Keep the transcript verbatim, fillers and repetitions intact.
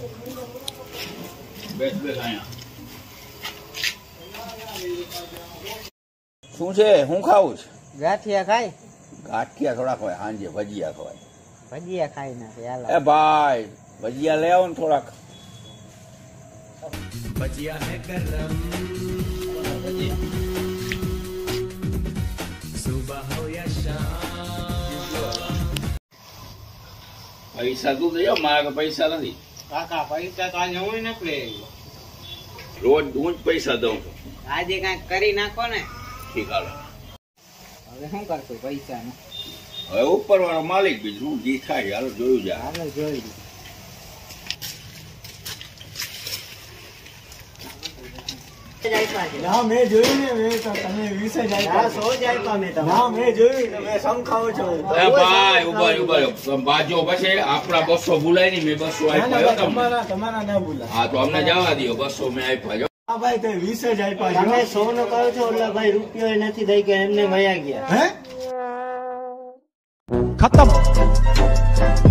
બેસ બેસ અહીંયા શું છે? હું ખાવું છે? ગાંઠિયા ખાય. ગાંઠિયા થોડાક હોય, સાંજે ભજીયા ખવાય. ભજીયા ખાઈ નાખે. એ ભાઈ ભજીયા લઈ આવો ને થોડાક. ભજીયા હે ગરમ સુબહ હો યા શામ. પૈસા તું દઈ મારા પૈસા નથી. કાકા પૈસા તો આજે હું નથી. રોજ હું જ પૈસા દઉં છું. આજે કઈક કરી નાખો ને. ઠીક હાલો. હવે શું કરશું પૈસા નું? હવે ઉપર વાળો માલિક બીજું જી થાય હાલો જોયું જાય. હાલો જોઈ ના મેં જોયું ને મેં તો તમે વીસ જ આપ્યા. સો જ આપ્યા મેં તમને. ના મેં જોયું તમે સંખાવો છો. એ ભાઈ ઉભા ઉભા બાજો પછી આપણા બસો ભૂલાય નહીં. મેં બસો ના, ના, આપ્યા ભાઈ, તમને. તમારા તમારા ના ભૂલા. હા તો અમને જવા દો. બસો મેં આપ્યા જો. હા ભાઈ તે વીસ જ આપ્યા તમે છે. સો નો કહો છો એટલે ભાઈ રૂપિયો નથી દઈ કે એમને વયા ગયા. હે खत्म।